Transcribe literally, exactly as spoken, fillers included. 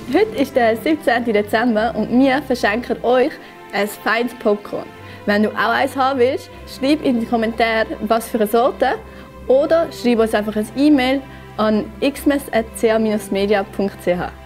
Heute ist der siebzehnte Dezember und wir verschenken euch ein feines Popcorn. Wenn du auch eins haben willst, schreib in die Kommentare, was für eine Sorte, oder schreib uns einfach ein E-Mail an x m e s at c a bindestrich media punkt c h.